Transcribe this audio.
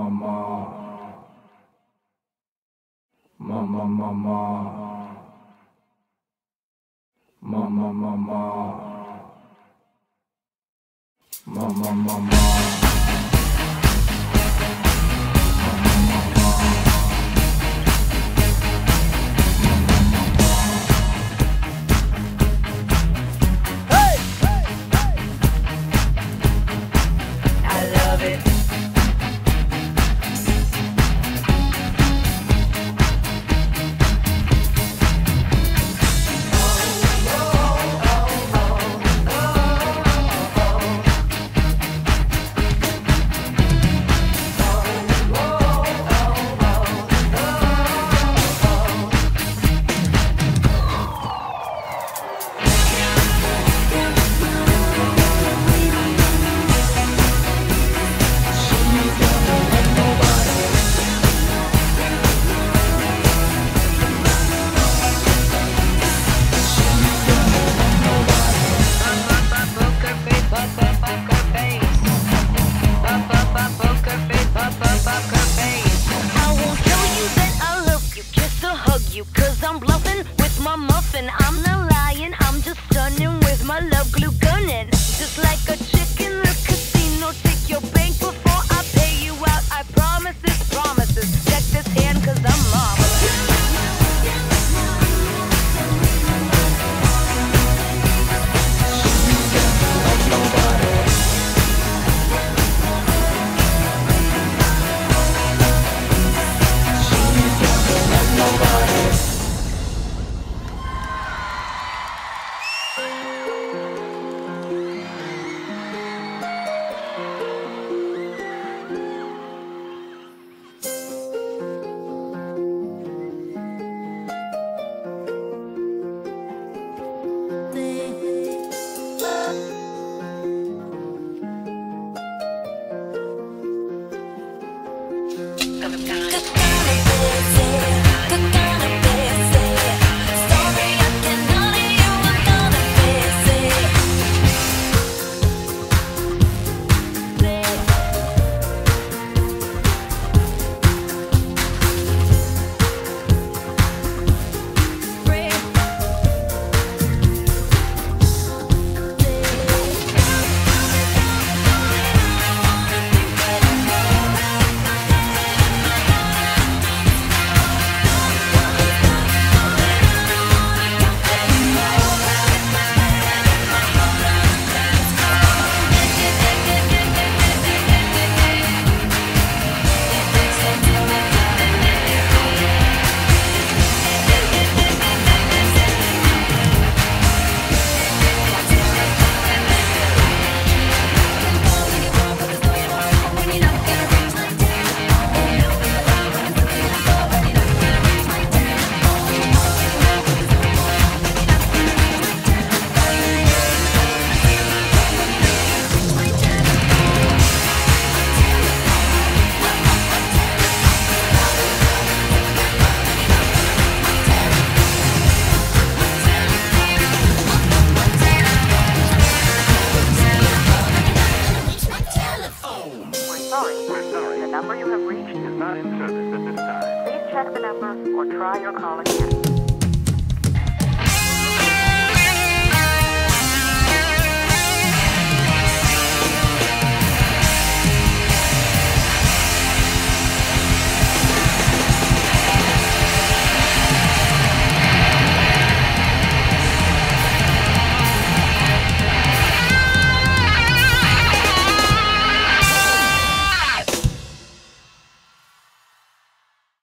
Cause I'm bluffing with my muffin. I'm not lying, I'm just stunning with my love glue gunning. Just like a chick in the casino, take your bank before I pay you out. I promise this, promises. Check this hand cause I'm marvelous. The number you have reached is not in service at this time. Please check the number or try your call again.